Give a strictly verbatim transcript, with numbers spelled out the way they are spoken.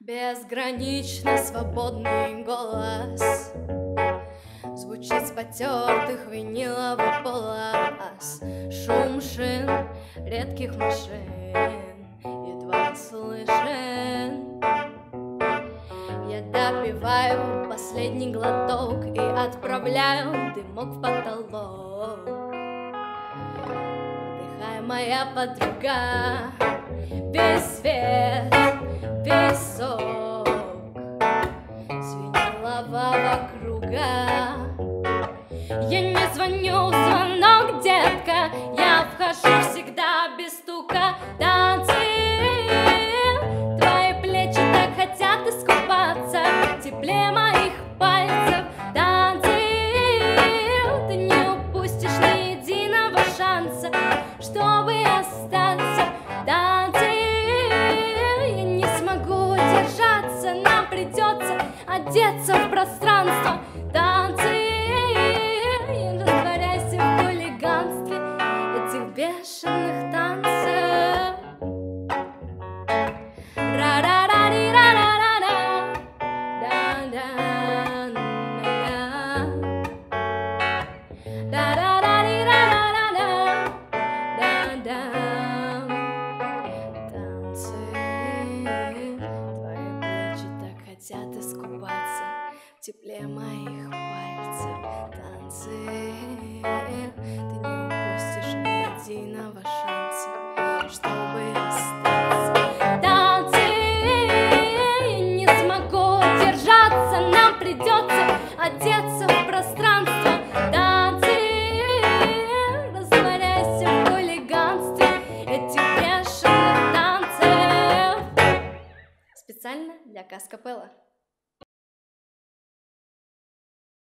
Безгранично свободный голос звучит с потертых виниловых полос. Шум шин редких машин едва слышен. Я допиваю последний глоток и отправляю дымок в потолок. Отдыхай, моя подруга, весь свет, весь сок свинилового круга. Я не звоню в звонок, детка, я вхожу всегда без стука. Танцы, твои плечи так хотят искупаться в тепле моих пальцев. Танцы, ты не упустишь ни единого шанса, чтобы остаться. Танцы, я не смогу держаться, нам придется одеться в пространство. Танцы, растворяйся в хулиганстве этих бешеных танцев. Ра-ра-ра-ри-ра-ра-ра-ра, да-да-да-да, да-ра-ра-ри-ра-ра-ра-ра, да-да. Танцы, твои плечи так хотят искупаться в тепле моих пальцев. Танцы, ты не упустишь ни единого шанса, чтобы остаться. Танцы, я не смогу держаться, нам придется одеться в пространство. Танцы, растворяйся в хулиганстве этих бешеных танцев. Специально для Каскапелла.